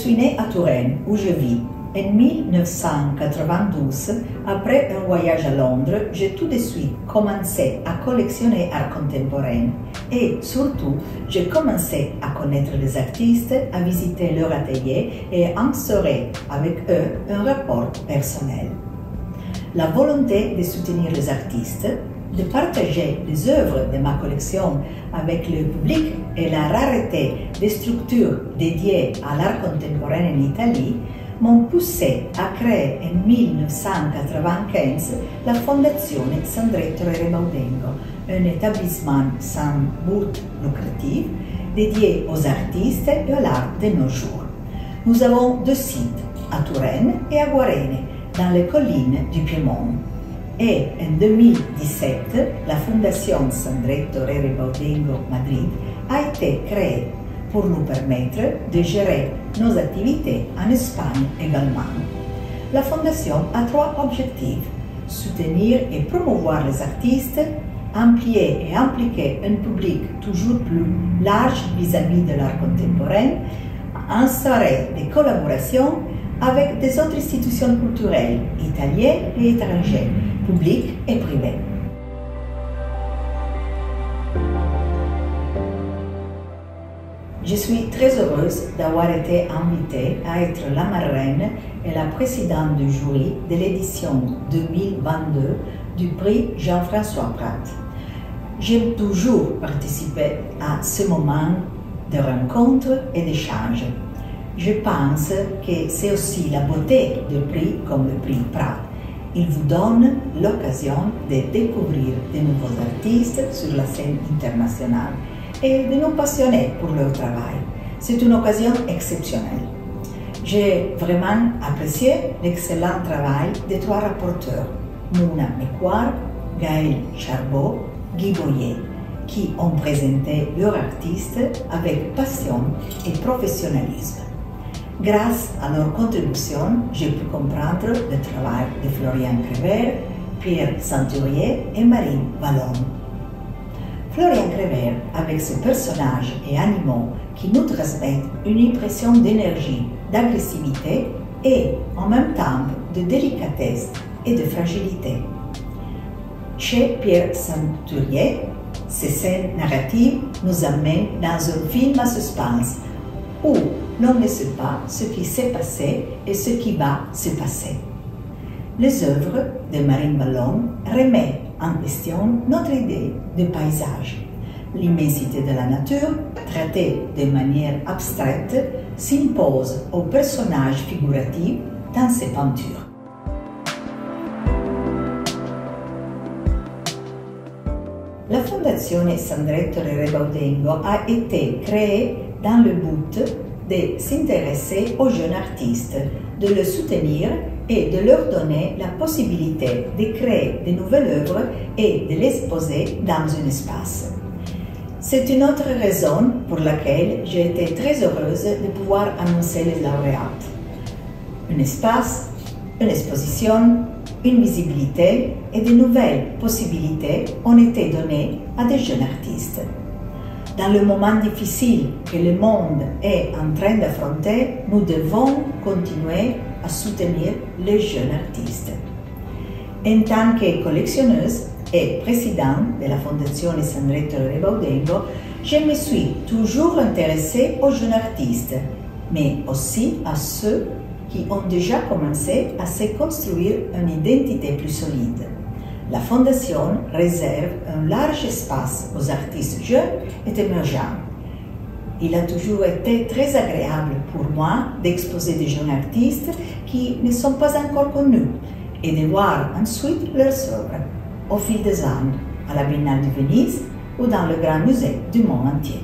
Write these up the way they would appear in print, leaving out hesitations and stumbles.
suis née à Touraine, où je vis. En 1992, après un voyage à Londres, j'ai tout de suite commencé à collectionner art contemporain et surtout, j'ai commencé à connaître les artistes, à visiter leur atelier et à instaurer avec eux un rapport personnel. La volonté de soutenir les artistes, de partager les œuvres de ma collection avec le public et la rareté des structures dédiées à l'art contemporain en Italie m'ont poussé à créer en 1995 la Fondazione Sandretto Rere-Baudengo, un établissement sans but lucratif dédié aux artistes et à l'art de nos jours. Nous avons deux sites, à Touraine et à Guarene, dans les collines du Piémont. Et en 2017, la Fondazione Sandretto Rere-Baudengo Madrid a été créée pour nous permettre de gérer nos activités en Espagne également. La Fondation a trois objectifs: soutenir et promouvoir les artistes, amplier et impliquer un public toujours plus large vis-à-vis de l'art contemporain, instaurer des collaborations avec des autres institutions culturelles, italiennes et étrangères, publiques et privées. Je suis très heureuse d'avoir été invitée à être la marraine et la présidente du jury de l'édition 2022 du prix Jean-François Prat. J'aime toujours participer à ce moment de rencontre et d'échange. Je pense que c'est aussi la beauté du prix comme le prix Prat. Il vous donne l'occasion de découvrir de nouveaux artistes sur la scène internationale et de nous passionner pour leur travail. C'est une occasion exceptionnelle. J'ai vraiment apprécié l'excellent travail des trois rapporteurs, Mouna Mekwar, Gaël Charbot, Guy Boyer, qui ont présenté leurs artistes avec passion et professionnalisme. Grâce à leur contribution, j'ai pu comprendre le travail de Florian Crever, Pierre Santurier et Marine Vallon. Florian Crever, avec ses personnages et animaux qui nous transmettent une impression d'énergie, d'agressivité et en même temps de délicatesse et de fragilité. Chez Pierre Santurier, ces scènes narratives nous amènent dans un film à suspense où l'on ne sait pas ce qui s'est passé et ce qui va se passer. Les œuvres de Marine Vallon remettent en question notre idée de paysage. L'immensité de la nature, traitée de manière abstraite, s'impose aux personnages figuratifs dans ses peintures. La Fondazione Sandretto Rere-Baudengo a été créée dans le but de s'intéresser aux jeunes artistes, de les soutenir et de leur donner la possibilité de créer de nouvelles œuvres et de les exposer dans un espace. C'est une autre raison pour laquelle j'ai été très heureuse de pouvoir annoncer les lauréates. Un espace, une exposition, une visibilité et de nouvelles possibilités ont été données à des jeunes artistes. Dans le moment difficile que le monde est en train d'affronter, nous devons continuer à soutenir les jeunes artistes. En tant que collectionneuse et présidente de la Fondazione Sandretto Rere-Baudengo, je me suis toujours intéressée aux jeunes artistes, mais aussi à ceux qui ont déjà commencé à se construire une identité plus solide. La Fondation réserve un large espace aux artistes jeunes et émergents. Il a toujours été très agréable pour moi d'exposer des jeunes artistes qui ne sont pas encore connus et de voir ensuite leurs œuvres au fil des ans, à la Biennale de Venise ou dans le Grand Musée du monde entier.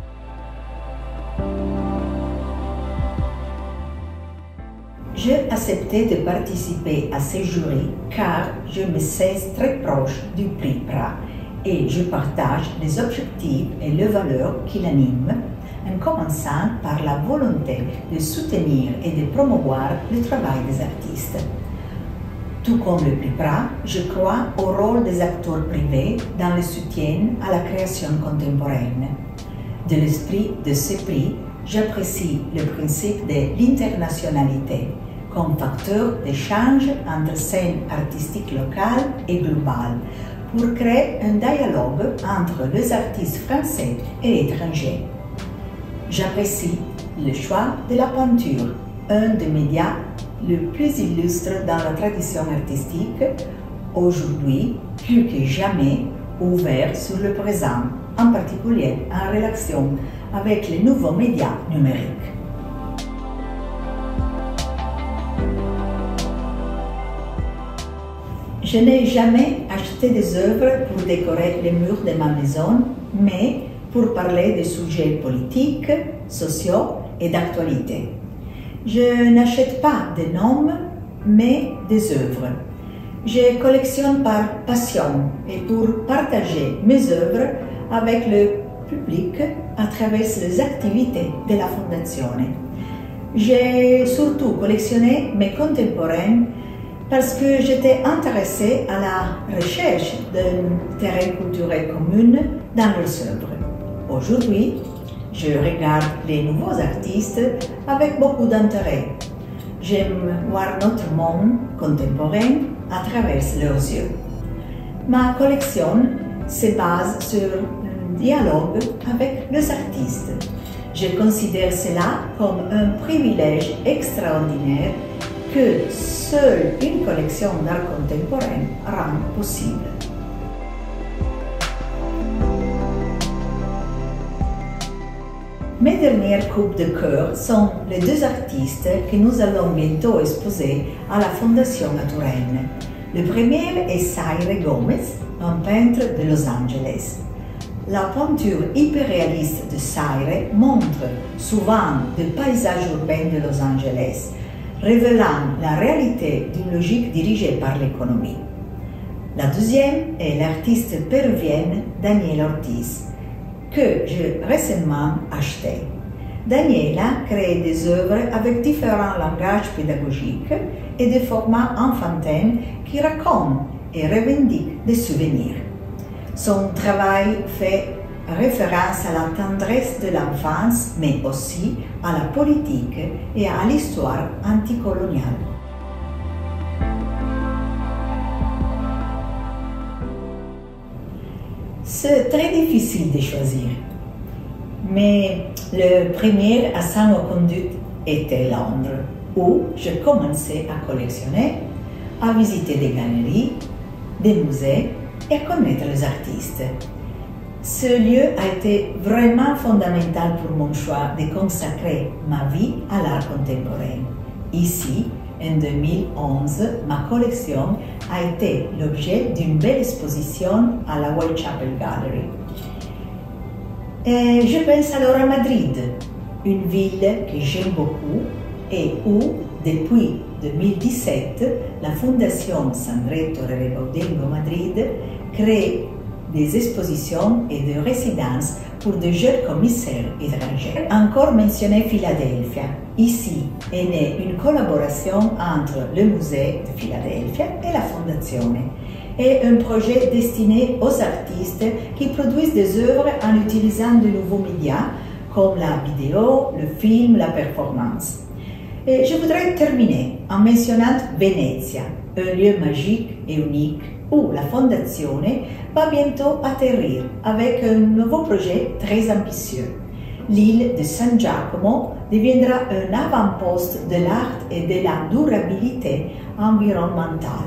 J'ai accepté de participer à ces jurys car je me sens très proche du prix Prat et je partage les objectifs et les valeurs qui l'animent, en commençant par la volonté de soutenir et de promouvoir le travail des artistes. Tout comme le prix Prat, je crois au rôle des acteurs privés dans le soutien à la création contemporaine. De l'esprit de ce prix j'apprécie le principe de l'internationalité comme facteur d'échange entre scènes artistiques locales et globales pour créer un dialogue entre les artistes français et étrangers. J'apprécie le choix de la peinture, un des médias les plus illustres dans la tradition artistique, aujourd'hui plus que jamais ouvert sur le présent, en particulier en relation avec les nouveaux médias numériques. Je n'ai jamais acheté des œuvres pour décorer les murs de ma maison, mais pour parler de sujets politiques, sociaux et d'actualité. Je n'achète pas des noms, mais des œuvres. Je collectionne par passion et pour partager mes œuvres avec le public à travers les activités de la Fondation. J'ai surtout collectionné mes contemporains parce que j'étais intéressée à la recherche d'un terrain culturel commun dans leurs œuvres. Aujourd'hui, je regarde les nouveaux artistes avec beaucoup d'intérêt. J'aime voir notre monde contemporain à travers leurs yeux. Ma collection se base sur un dialogue avec les artistes. Je considère cela comme un privilège extraordinaire que seule une collection d'art contemporain rend possible. Mes dernières coupes de cœur sont les deux artistes que nous allons bientôt exposer à la Fondation à Touraine. Le premier est Zaire Gomez, un peintre de Los Angeles. La peinture hyperréaliste de Zaire montre souvent des paysages urbains de Los Angeles, révélant la réalité d'une logique dirigée par l'économie. La deuxième est l'artiste péruvienne Daniela Ortiz, que j'ai récemment acheté. Daniela crée des œuvres avec différents langages pédagogiques et des formats enfantins qui racontent et revendiquent des souvenirs. Son travail fait référence à la tendresse de l'enfance, mais aussi à la politique et à l'histoire anticoloniale. C'est très difficile de choisir, mais le premier à sans aucun doute était Londres, où j'ai commencé à collectionner, à visiter des galeries, des musées et à connaître les artistes. Ce lieu a été vraiment fondamental pour mon choix de consacrer ma vie à l'art contemporain. Ici, en 2011, ma collection a été l'objet d'une belle exposition à la Whitechapel Gallery. Et je pense alors à Madrid, une ville que j'aime beaucoup et où, depuis 2017, la Fondation Sandretto Rerebaudengo Madrid crée des expositions et des résidences pour de jeunes commissaires étrangers. Encore mentionner Philadelphie. Ici est née une collaboration entre le musée de Philadelphie et la Fondation, et un projet destiné aux artistes qui produisent des œuvres en utilisant de nouveaux médias comme la vidéo, le film, la performance. Et je voudrais terminer en mentionnant Venezia, un lieu magique et unique où la Fondation va bientôt atterrir avec un nouveau projet très ambitieux. L'île de San Giacomo deviendra un avant-poste de l'art et de la durabilité environnementale.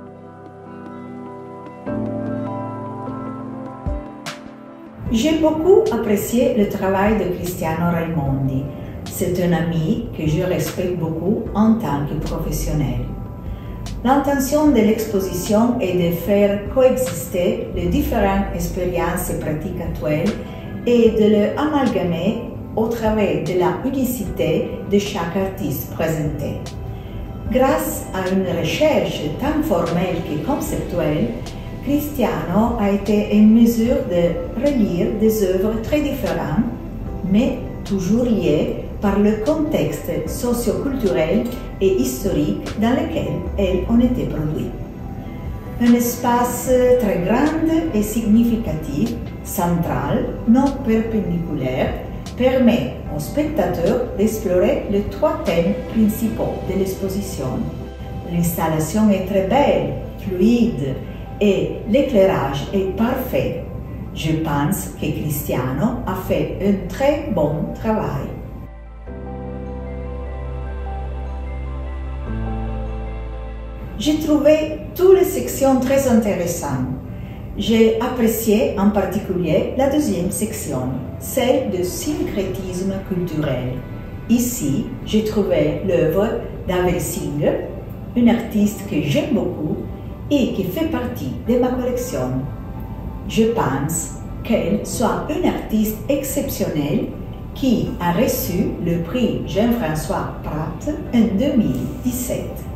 J'ai beaucoup apprécié le travail de Cristiano Raimondi. C'est un ami que je respecte beaucoup en tant que professionnel. L'intention de l'exposition est de faire coexister les différentes expériences et pratiques actuelles et de les amalgamer au travers de la unicité de chaque artiste présenté. Grâce à une recherche tant formelle que conceptuelle, Cristiano a été en mesure de relire des œuvres très différentes, mais toujours liées par le contexte socio-culturel et historique dans lequel elles ont été produites. Un espace très grand et significatif, central, non perpendiculaire, permet aux spectateurs d'explorer les 3 thèmes principaux de l'exposition. L'installation est très belle, fluide et l'éclairage est parfait. Je pense que Cristiano a fait un très bon travail. J'ai trouvé toutes les sections très intéressantes. J'ai apprécié en particulier la deuxième section, celle de syncrétisme culturel. Ici, j'ai trouvé l'œuvre d'Avel Singer, une artiste que j'aime beaucoup et qui fait partie de ma collection. Je pense qu'elle soit une artiste exceptionnelle qui a reçu le prix Jean-François Prat en 2017.